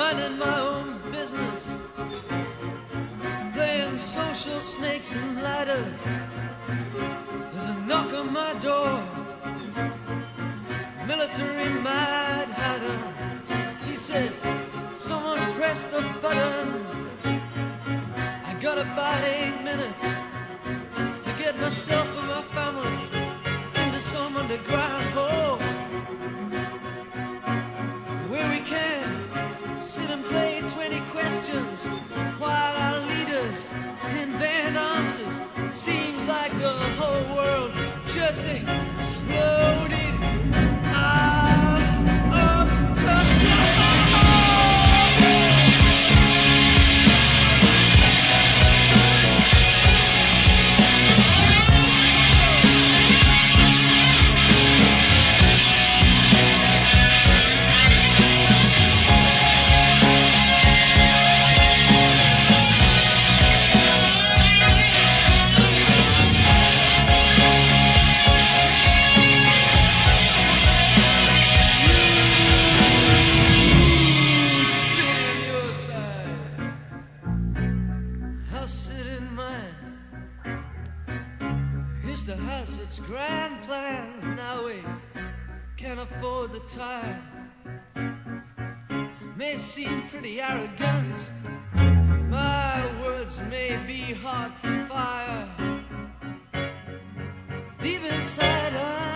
minding my own business, playing social snakes and ladders. There's a knock on my door, military Mad Hatter. He says, someone press the button. I got about 8 minutes to get myself and my family into some underground hole where we can sit and play 20 questions while our leaders invent answers. Seems like the whole world just exploded out of control. The house, its grand plans, now we can't afford the time. May seem pretty arrogant, my words may be hot fire. Deep inside